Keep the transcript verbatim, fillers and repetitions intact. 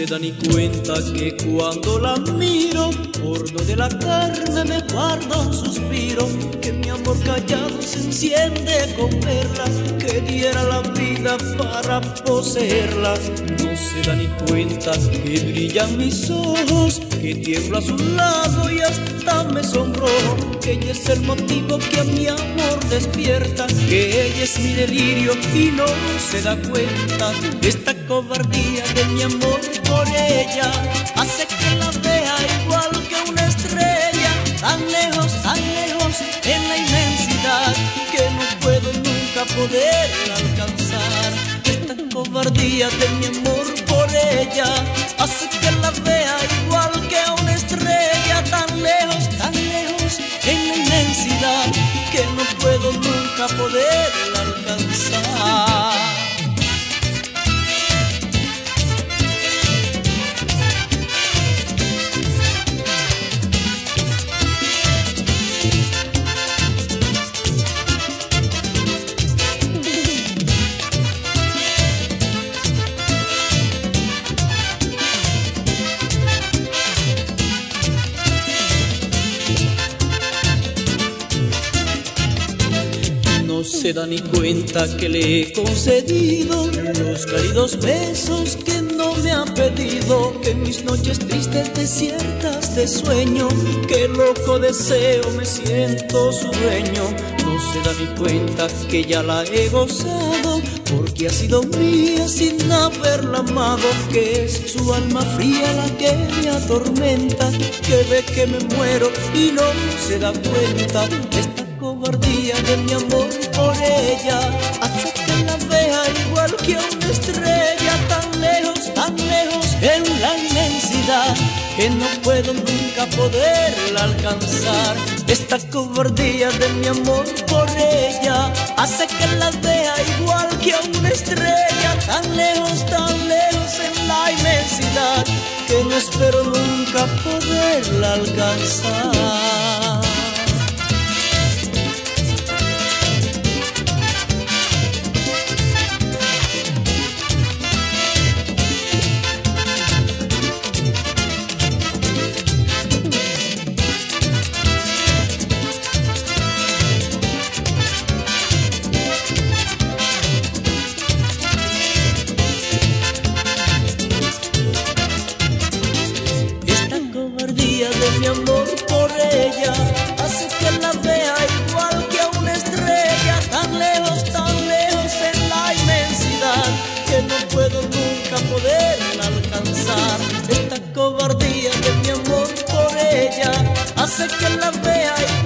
da ni cuenta que cuando la miro, por lo de la carne me guarda un suspiro, que mi amor callado se enciende con verla, que diera la vida para poseerla. No se da ni cuenta que brillan mis ojos, que tiemblo a su lado y hasta me sonrojo, que ella es el motivo que a mi amor despierta, que ella es mi delirio y no se da cuenta. Esta cobardía de mi amor por ella hace que la vea igual que una estrella, tan lejos, tan lejos en la inmensidad, que no puedo nunca poderla alcanzar. Esta cobardía de mi amor por ella hace que la vea igual que una estrella, tan lejos, tan lejos en la inmensidad, que no puedo nunca poderla alcanzar. No se da ni cuenta que le he concedido los cálidos besos que no me ha pedido, que mis noches tristes desiertas de sueño, que loco deseo me siento su dueño. No se da ni cuenta que ya la he gozado, porque ha sido mía sin haberla amado, que es su alma fría la que me atormenta, que ve que me muero y no se da cuenta. Esta cobardía de mi amor por ella hace que la vea igual que una estrella, tan lejos, tan lejos en la inmensidad, que no puedo nunca poderla alcanzar. Esta cobardía de mi amor por ella hace que la vea igual que una estrella, tan lejos, tan lejos en la inmensidad, que no espero nunca poderla alcanzar. De mi amor por ella hace que la vea igual que una estrella, tan lejos, tan lejos en la inmensidad, que no puedo nunca poderla alcanzar. Esta cobardía de mi amor por ella hace que la vea igual